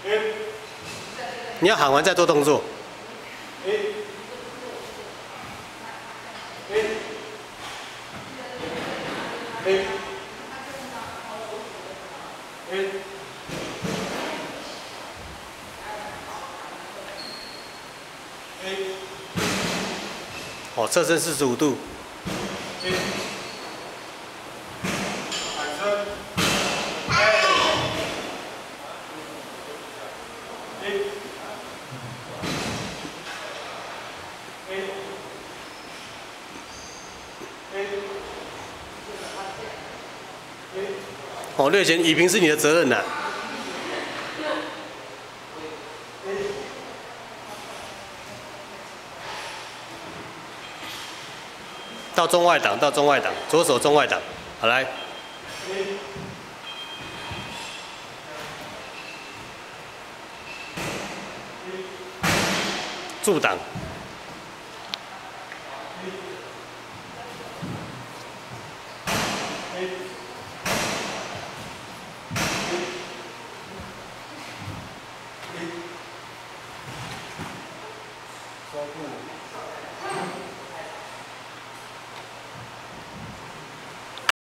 你要喊完再做动作。哦，侧身45度。哦，略前以平是你的责任呐。到中外挡，到中外挡，左手中外挡，好来。助挡。收步。